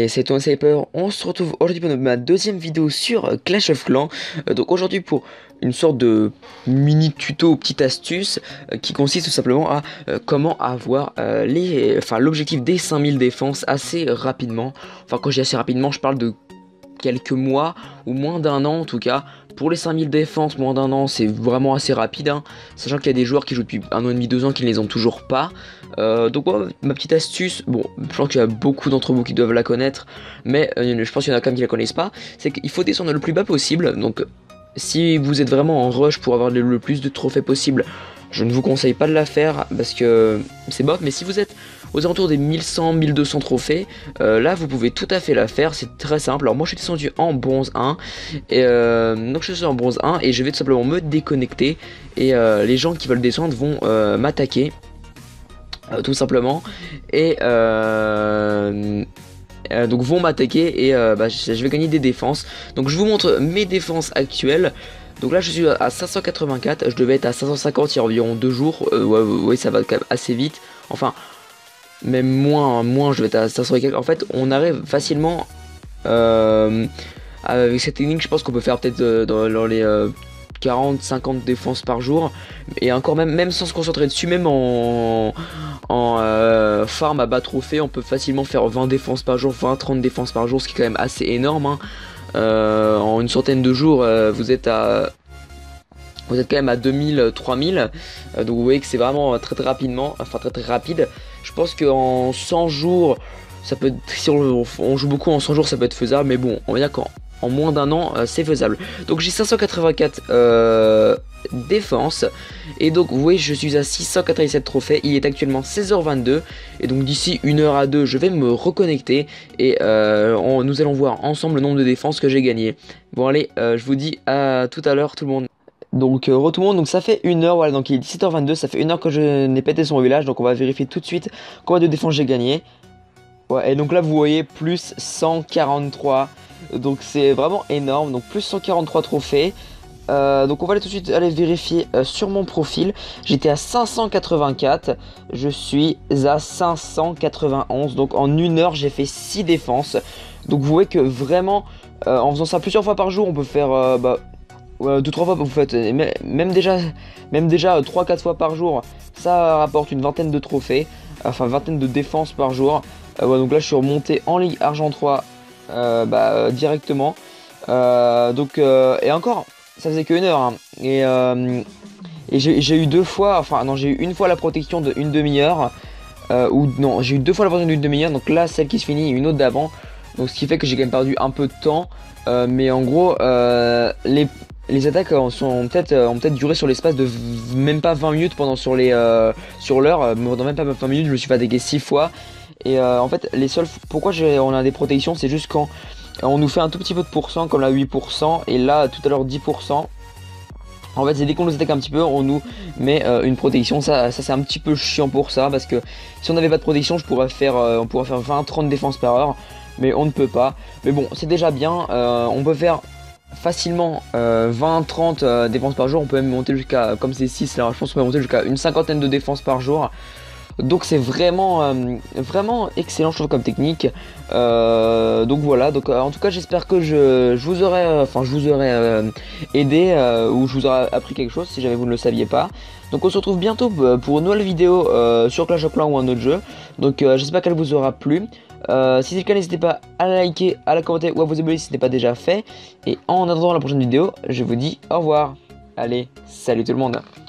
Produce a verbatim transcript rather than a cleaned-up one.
Et c'est Thomas Sniper, on se retrouve aujourd'hui pour ma deuxième vidéo sur Clash of Clans. Euh, donc aujourd'hui pour une sorte de mini tuto, petite astuce euh, qui consiste tout simplement à euh, comment avoir euh, les, enfin l'objectif des cinq mille défenses assez rapidement. Enfin quand je dis assez rapidement, je parle de quelques mois ou moins d'un an en tout cas. Pour les cinq mille défenses, moins d'un an, c'est vraiment assez rapide, hein, sachant qu'il y a des joueurs qui jouent depuis un an et demi, deux ans qui ne les ont toujours pas. Euh, donc ouais, ma petite astuce, bon, je pense qu'il y a beaucoup d'entre vous qui doivent la connaître, mais euh, je pense qu'il y en a quand même qui la connaissent pas, c'est qu'il faut descendre le plus bas possible. Donc si vous êtes vraiment en rush pour avoir le, le plus de trophées possible, je ne vous conseille pas de la faire parce que c'est bof, mais si vous êtes aux alentours des mille cent mille deux cents trophées, euh, là vous pouvez tout à fait la faire, c'est très simple. Alors moi je suis descendu en bronze un, et euh, donc je suis en bronze un et je vais tout simplement me déconnecter, et euh, les gens qui veulent descendre vont euh, m'attaquer, euh, tout simplement, et euh, euh, donc vont m'attaquer, et euh, bah, je vais gagner des défenses. Donc je vous montre mes défenses actuelles. Donc là je suis à cinq cent quatre-vingt-quatre, je devais être à cinq cent cinquante il y a environ deux jours, euh, ouais, ouais, ça va quand même assez vite, enfin même moins, moins je vais être à cinq cents et quelques. En fait on arrive facilement, euh, avec cette technique je pense qu'on peut faire peut-être euh, dans, dans les euh, quarante cinquante défenses par jour, et encore même, même sans se concentrer dessus, même en, en euh, farm à bas trophée, on peut facilement faire vingt défenses par jour, vingt trente défenses par jour, ce qui est quand même assez énorme, hein. Euh, en une centaine de jours, euh, vous êtes à vous êtes quand même à deux mille, trois mille, euh, donc vous voyez que c'est vraiment très très rapidement, enfin très très rapide. Je pense qu'en cent jours, ça peut être, si on, on joue beaucoup en cent jours, ça peut être faisable, mais bon, on va dire qu'en en moins d'un an, euh, c'est faisable. Donc j'ai cinq cent quatre-vingt-quatre euh, défenses, et donc vous voyez je suis à six cent quatre-vingt-dix-sept trophées, il est actuellement seize heures vingt-deux, et donc d'ici une heure à deux je vais me reconnecter, et euh, on, nous allons voir ensemble le nombre de défenses que j'ai gagné. Bon allez, euh, je vous dis à tout à l'heure tout le monde. Donc euh, re tout le monde, donc ça fait une heure, voilà, donc il est dix-sept heures vingt-deux, ça fait une heure que je n'ai pété son village, donc on va vérifier tout de suite combien de défenses j'ai gagné. Ouais, et donc là vous voyez plus cent quarante-trois, donc c'est vraiment énorme, donc plus cent quarante-trois trophées. Euh, donc on va aller tout de suite aller vérifier euh, sur mon profil. J'étais à cinq cent quatre-vingt-quatre, je suis à cinq cent quatre-vingt-onze, donc en une heure j'ai fait six défenses. Donc vous voyez que vraiment euh, en faisant ça plusieurs fois par jour, on peut faire euh, bah, ouais, deux trois fois, vous faites même déjà même déjà trois quatre fois par jour, ça rapporte une vingtaine de trophées, enfin vingtaine de défenses par jour. Euh, ouais, donc là je suis remonté en Ligue Argent trois euh, bah, euh, directement, euh, donc euh, et encore ça faisait qu'une heure, hein. Et, euh, et j'ai eu deux fois, enfin non, j'ai eu une fois la protection de une demi-heure, euh, ou non, j'ai eu deux fois la protection d'une demi-heure, donc là celle qui se finit, une autre d'avant, donc ce qui fait que j'ai quand même perdu un peu de temps, euh, mais en gros euh, les Les attaques euh, sont peut-être euh, ont peut-être duré sur l'espace de même pas vingt minutes, pendant sur les euh, sur l'heure, euh, pendant même pas vingt minutes, je me suis fatigué six fois. Et euh, en fait, les seuls, pourquoi on a des protections, c'est juste quand on nous fait un tout petit peu de pourcent, comme là huit pour cent, et là tout à l'heure dix pour cent. En fait, c'est dès qu'on nous attaque un petit peu, on nous met euh, une protection. Ça, ça c'est un petit peu chiant pour ça, parce que si on n'avait pas de protection, je pourrais faire, euh, on pourrait faire vingt trente défenses par heure, mais on ne peut pas. Mais bon, c'est déjà bien. Euh, on peut faire facilement euh, vingt trente euh, défenses par jour. On peut même monter jusqu'à, comme c'est six là, je pense qu'on peut monter jusqu'à une cinquantaine de défenses par jour. Donc c'est vraiment euh, vraiment excellent, je trouve, comme technique. Euh, donc voilà, donc euh, en tout cas j'espère que je, je vous aurai enfin je vous aurai euh, aidé, euh, ou je vous aurai appris quelque chose si jamais vous ne le saviez pas. Donc on se retrouve bientôt pour une nouvelle vidéo euh, sur Clash of Clans ou un autre jeu. Donc euh, j'espère qu'elle vous aura plu. Euh, si c'est le cas, n'hésitez pas à la liker, à la commenter ou à vous abonner si ce n'est pas déjà fait. Et en attendant la prochaine vidéo, je vous dis au revoir. Allez, salut tout le monde.